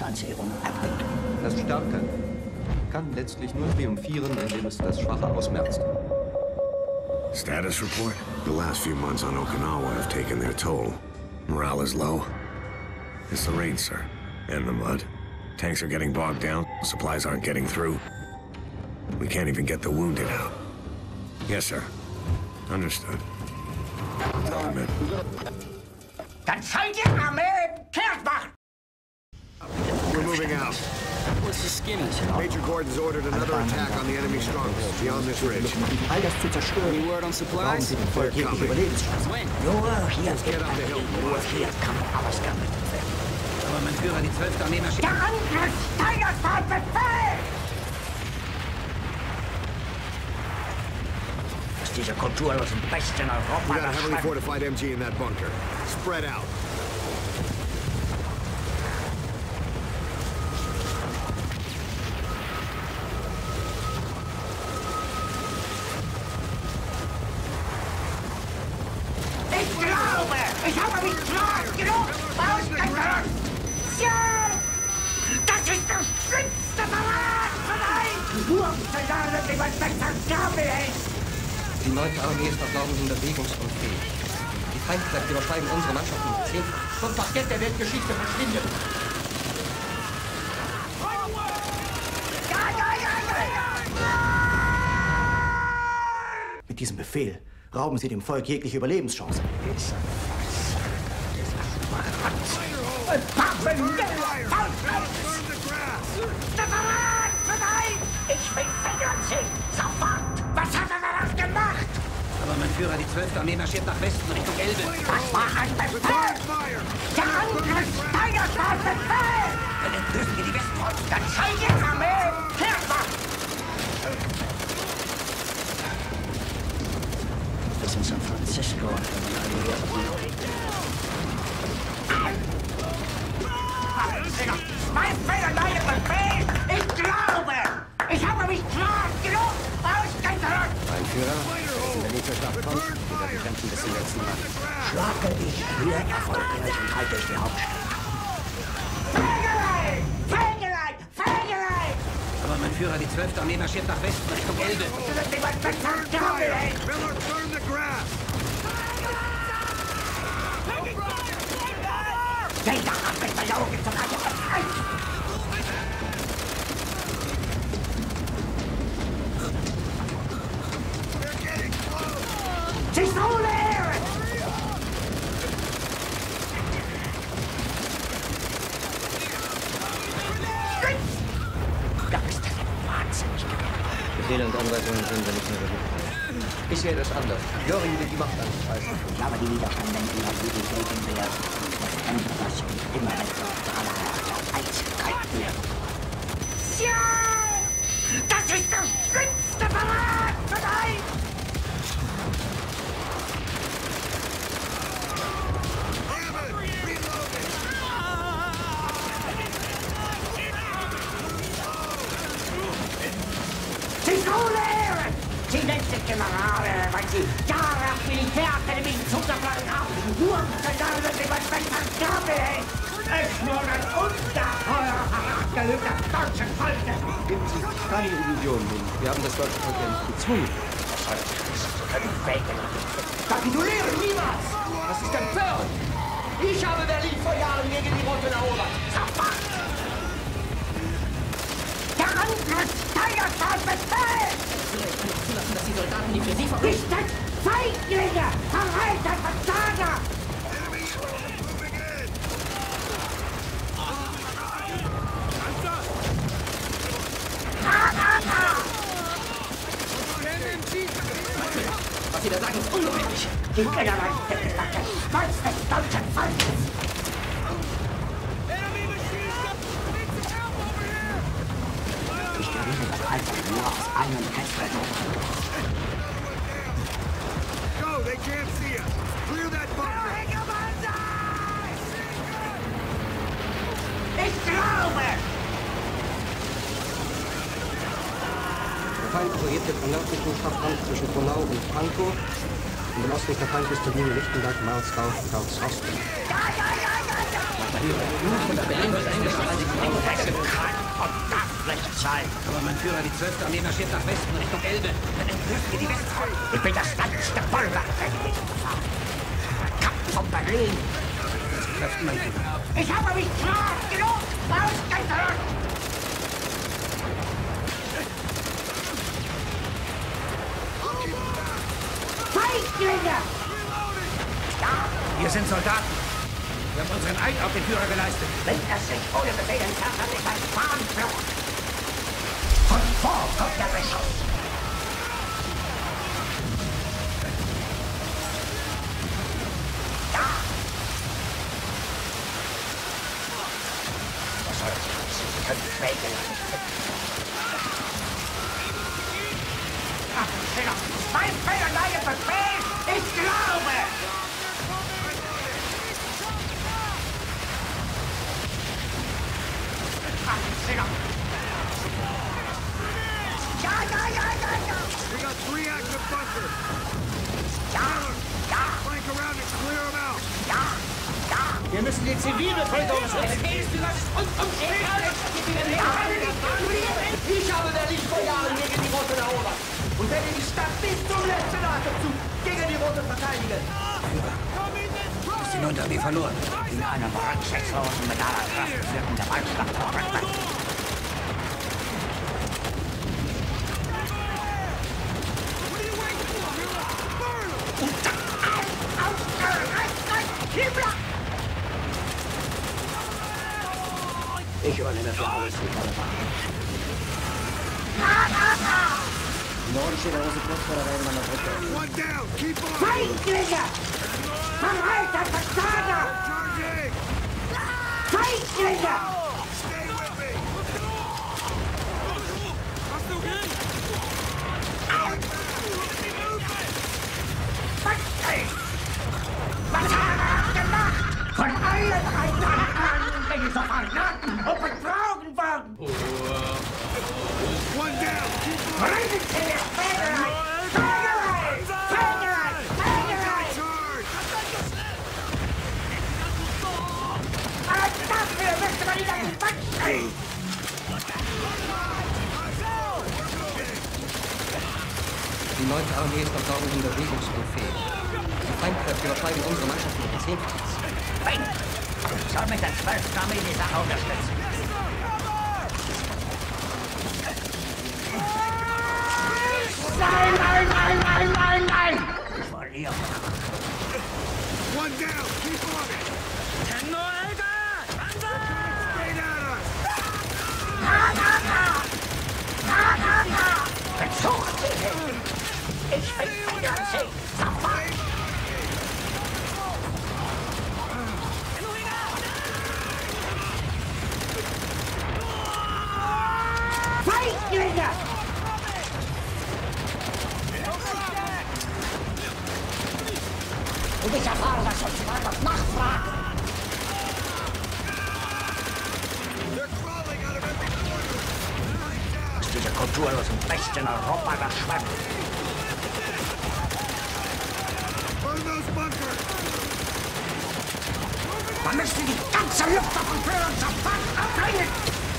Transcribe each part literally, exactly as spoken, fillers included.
Schadenseinzehrung erbringt. Das Starke kann letztlich nur triumphieren, indem es das Schwache ausmerzt. Status report? The last few months on Okinawa have taken their toll. Morale is low. It's the rain, sir. And the mud. Tanks are getting bogged down. Supplies aren't getting through. We can't even get the wounded out. Yes, sir. Understood. Amen. Dann seid ihr Armee kehrt machen! We're moving out. What's the skinny? Major Gordon's ordered another attack on the enemy stronghold beyond this ridge. All das zu zerstören. Any word on Brauchen supplies? Sie den Volk jegliche Überlebenschancen. When? Nur hier Let's get up the hill. nur hier kann ausgearbeitet werden. Aber mein Führer, die zwölfte Armee marschiert. Der Angriff steigert mein Befehl! Aus dieser kulturlosen Bestien Europa We got a heavily verschwenden. fortified M G in that bunker. Spread out. Ich glaube, ich habe mich klar genug ausgedrückt. Ja, das ist der schlimmste Verrat von euch. Nur um zu lernen, wie man besser Gabe ist. Die neunte Armee ist auf Glauben hin bewegungsunfähig. Die Feindkräfte übersteigen unsere Mannschaften um zehnfach. Und das Geld der Weltgeschichte verschwindet. Ja, ja, ja, ja, ja. Mit diesem Befehl rauben Sie dem Volk jegliche Überlebenschance. Ich bin vierundsiebzig! Sofort! Was hat er daraus gemacht? Aber mein Führer, die zwölfte Armee marschiert nach Westen Richtung Elbe. Das war ein Befehl! Der Angriff steigert mein Befehl! Dann entlösen wir die Westfront. Dann seid ihr Armee! Kehrt macht! Bis in San Francisco. Mein fehlerlei Befehl! Ich glaube! Ich habe mich klar genug ausgedrückt! Mein Führer, wenn der nächste Schlacht kommt, wieder die Grenzen bis zum letzten Mann. Schlage dich hier erfolgreich und halte ich die Hauptstadt. Fegerei! Fegerei! Fegerei! Aber mein Führer, die zwölfte Armee marschiert nach Westen Richtung Elbe. Das ist jemand bezahlt, Gabe! Miller, burn the grass! Jeder hat mit den Augen zum Reichen befreit! Sie soll ehren! Da ist das wahnsinnig gewesen. Befehle und Anweisungen sind wir nicht mehr bewusst. Ich sehe das anders. Göring will die Macht anstreichen. Ich habe die Widerstände immer wie die Gegenwehr. Das Ende, das immer ein totaler Einzelkeit wird. Ja! Das ist der schlimmste Verrat von euch! Sie soll ehren! Sie nennt sich Generale, weil sie Jahre auf Militärakademien zugebracht haben, nur um zu lernen, wie man besser Gabe ist. Es nur ein ungeheuer herabgelöbter deutschen Volke. Geben Sie sich keine Illusionen hin. Wir haben das deutsche Volk ja nicht gezwungen. Kapitulieren niemals! Was ist empört? Ich habe Berlin vor Jahren gegen die Roten erobert. Sofort! Der Angriff steigert mein Befehl! Ich kann nicht zulassen, dass die Soldaten, die für Sie verrichten. Nicht Feiglinge! Verräter, Versager! Was Sie da sagen, ist unglaublich. Die Generaliste ist das Stolz des deutschen Volkes! Ich gewinne das einfach nur aus einem Festversuch. Go, they can't see us! Clear that bunker! Ich glaube! Der Feind projiziert am nördlichen Stadtrand zwischen Frohnau und Pankow. Und im Osten ist der Feind bis zur Linie Lichtenberg, Marsdorf und Karlsosten. Ja, ja, ja, ja, ja! Aber mein Führer, die zwölfte Armee marschiert nach Westen Richtung Elbe. Dann entwirft ihr die Westfront. Ich bin das letzte Bollwerk gewesen. Kampf von Berlin. Kräften, mein Führer. Ich habe mich klar genug ausgedrückt. Feiglinge! Wir sind Soldaten. Wir haben unseren Eid auf den Führer geleistet. Wenn er sich ohne Befehl entfernt, hat ist ein Fahnenflucht. Von vor kommt der Beschuss. Ja! Was soll das? Sie können Wege nicht finden. Waffenschiller! Mein fehlerleider Befehl! Ich glaube! Waffenschiller! Ja, ja, ja, ja, ja! We got three active bunkers. Ja, ja, Flank around and clear them out. ja, ja! Wir müssen die Zivilbevölkerung schützen. Ich habe Berlin vor Jahren gegen die Roten erobert. Und werde die Stadt bis zum letzten Atemzug gegen die Roten verteidigen. Ist die neunte Armee verloren? In einem rücksichtslosen mit aller Kraft führten der Waldschlacht vorwärts. Ich übernehme für alles die Vollmacht. Im Norden steht der große Platz vor der Rheinlander Brücke. One down. Keep on. Feiglinge! Verreiter Versager! Charging. Feiglinge! Stay with me. Was hat er gemacht? Von allen drei Tagen bin ich so verraten und betrogen worden! One down. Keep on. Bringen Sie mir Fägerei! Fägerei! Fägerei! Fägerei! Charge. Aber dafür müsste man ihn an den Band stellen! Die neunte Armee ist noch dauernd bewegungsunfähig. Die Feindkräfte überschreiben unsere Mannschaft mit zehnfaches. Wenn! Ich soll mit der zwölften Armee die Sache unterstützen. Nein, nein, nein, nein, nein, nein! Ich verliere. One down. Keep on it. Stay down. Besucht Sie hin! Ich bin wieder an Sie! Sofort! Feiglinge! Und ich erfahre, dass uns mal was nachfragt! They're crawling out of every corner. Ist diese kulturlosen Pest in Europa überschwemmt! Burn those bunkers. Man müsste die ganze Luftwaffe für uns sofort abbringen!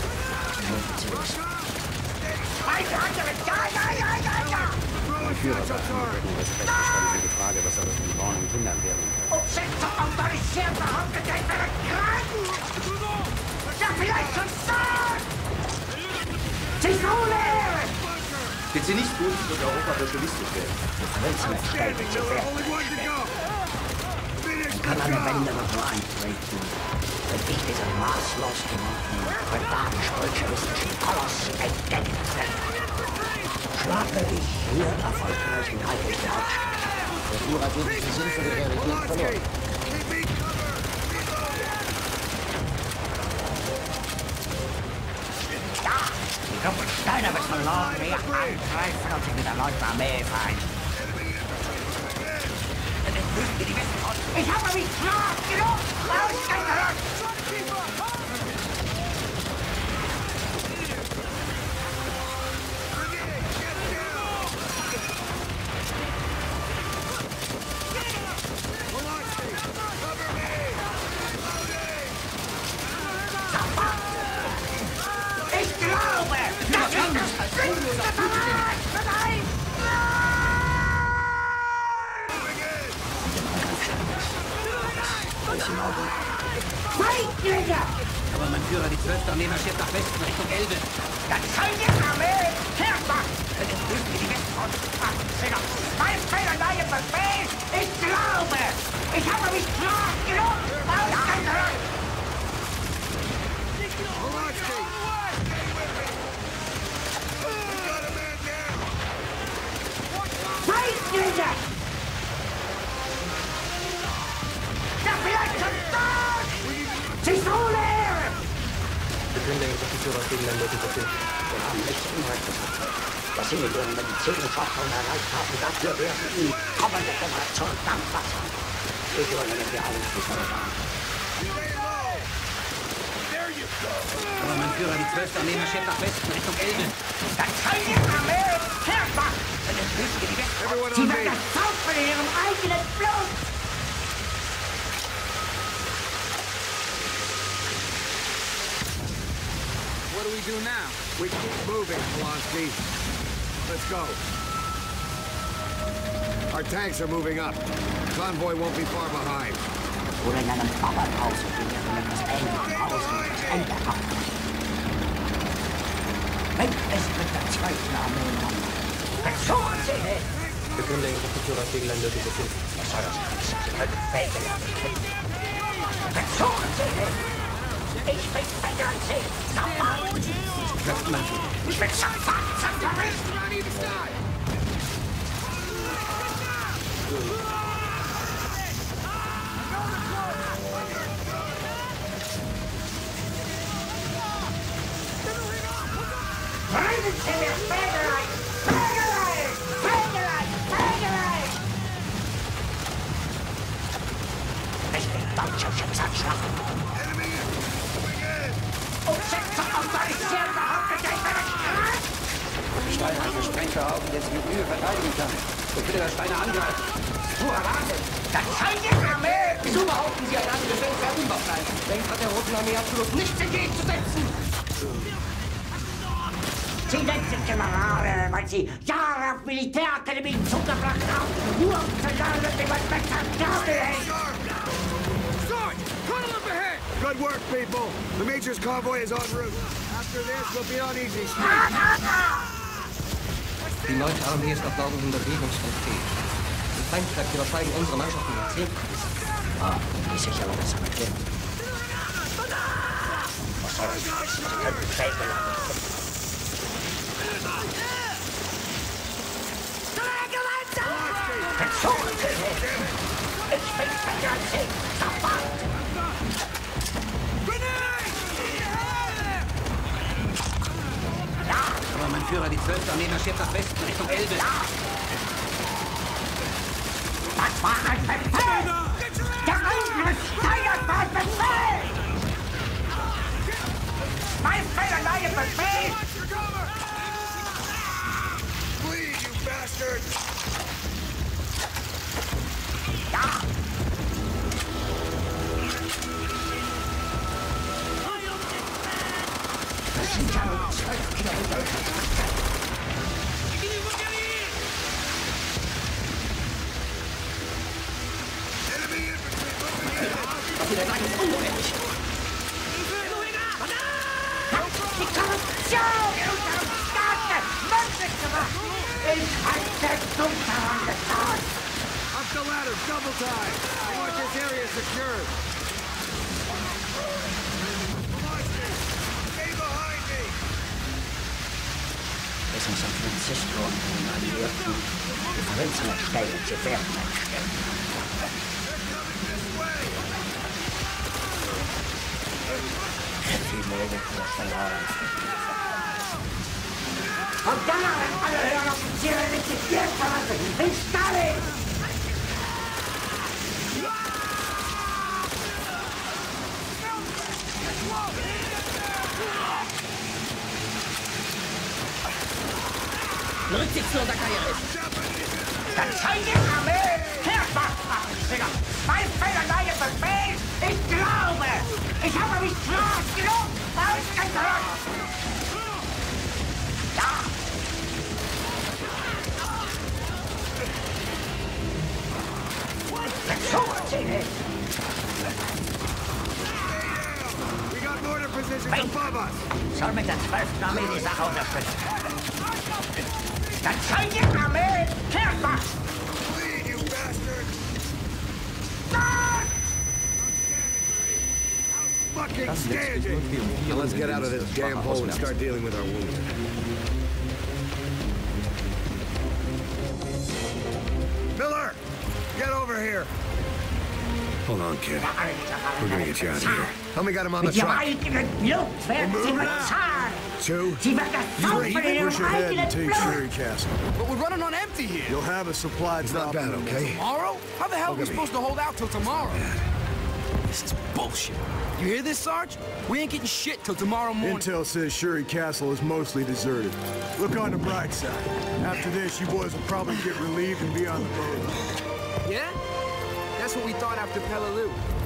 Beide andere! Ja, ja, ja, ja, ja! Mein Führer sagt mir, Stellen Sie die Frage, was aus den Frauen und Kindern werden. Umsetzung autorisiert behauptet, er wäre krank! Ja, vielleicht schon stark! Zitrone! Geht sie nicht gut, wird Europa bolschewistisch werden. standing. There are only one to go. Finish the Kann eine job. Wende noch nur eintreten, wenn ich diesen maßlos gewordenen, barbarisch-bolschewistischen Koloss entdecke. Schlafe ich hier erfolgreich in Halt durch die Hauptstadt. Der Führer geht die Sinn für die Realität Polaski, verloren. keep me cover. Reloading. Ja, die Doppelsteine wird verloren, wir angreifen und sich mit der neunten Armee vereinen. Ich habe mich klar genug ausgedrückt! Polaski, cover me. Reloading. Nein! Feindlinge! Aber mein Führer, die zwölfte Armee marschiert nach Westen Richtung Elbe. Das soll die Armee hermachen! Das ist nicht wie die Westfront. Mein fehlerneue Befehl! Ich glaube! Ich habe mich klar genug ausgedrückt! Feindlinge! Ja, vielleicht zum Tod! Zitrone! Verkündige ich die Führer gegen den nötigen Befehl. Wir haben nichts Unrechtes. Was Sie mit Ihren medizinischen Forschungen erreicht haben, dafür werden Ihnen kommende Generationen dankbar sein. Ich übernehme die alles für Soldaten. Aber mein Führer, die zwölfte Armee marschiert nach Westen Richtung Elbe. Das soll die Armee hermachen! Das ist nicht wie die Westfront. Sie werden das saufen in ihrem eigenen Blut! What do we do now? We keep moving, Polonsky. Let's go. Our tanks are moving up. Convoy won't be far behind. Oder in einem Bauernhaus, in dem man das Ende Haus und das Ende hat. Wenn es mit der zweiten Armee kommt, versuchen Sie nicht! Verkündige ich die Führer gegen den nötigen Befehl. Was soll das heißen? Sie können Feldgeländer finden. Versuchen Sie nicht! Ich bin besser als Sie! Sofort! Ich bin sofort zerrissen! Bringen Sie mir Fägelei! Fägelei! Fägelei! Fägelei! Ich bin deutscher Schicksalsschlag. Umsetzung autorisierter Hauptgedenkter Kraft! Steinheimer Sprengker auf, der sich mit Mühe verteidigen kann. So bitte der Steiner angreifen. Purer Wahnsinn! Das soll die Armee! Wieso behaupten Sie, ein Angriff wird verhinderbar sein? Denkt hat der Roten Armee absolut nichts entgegenzusetzen. Sie nennen sich Generale, weil Sie Jahre auf Militärakademien zugebracht haben, nur um zu lernen, wie man besser Gabel hält! Good work, people. The Major's convoy is en route. After this, we'll be on easy street. Die neunte Armee ist auf laufendem bewegungsunfähig. Die Feindkräfte übersteigen unsere Mannschaften um zehn. Ah, wie sicher wird das aber gehen. Was soll das heißen? Sie können Feldgeländer finden. Versuchen Sie nicht! Ich bin besser als Sie! Sofort! Aber mein Führer, die zwölfte Armee marschiert nach Westen Richtung Elbe. Das war ein Befehl! Der Angriff steigert mein Befehl! Mein fehlerneue Befehl! Please, you bastard! Ja! Das sind ja nur zwölf Kilometer. Was Sie da sagen, ist unmöglich. Die Korruption in unserem Staat möglich gemacht! Ich halte dumm daran getan! Up the ladder, double time! I want this area secured! Stay behind me! Wir sind San Francisco und den Alliierten. Die Provinzen erstellen, sie werden erstellen. Wie möglich wird verloren. Und dann haben alle höheren Offiziere sich die Stirn verlassen! In Stalin! Rücksichtsloser Karrierist. Das soll die Armee hermachen, Finger! Mein fehlerneue Befehl! Ich glaube! Ich habe mich klar genug ausgedrückt! Ja! above us! Soll mit der zwölften Armee die Sache unterstützen. Das zweite Armee kehrt was! Lead, you bastard! Fucking standing! Now let's get out of this damn hole and start dealing with our wounded. Miller! Get over here! Hold on, kid. We're gonna get you out of here. Help me get him on the Mit ihrem truck. eigenen Blut werden sie bezahlen! Two, Sie wird das saufen in ihrem Push ahead and eigenen take Blut! Sherry Castle. But we're running on empty here. You'll have a supply it's not drop. bad, okay? Tomorrow? How the hell are we Look at me. supposed to hold out till tomorrow? This is bullshit. You hear this, Sarge? We ain't getting shit till tomorrow morning. Intel says Sherry Castle is mostly deserted. Look on the bright side. After this, you boys will probably get relieved and be on the road. Yeah? That's what we thought after Peleliu.